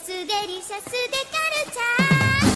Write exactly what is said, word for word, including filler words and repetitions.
スデリシャスデカルチャー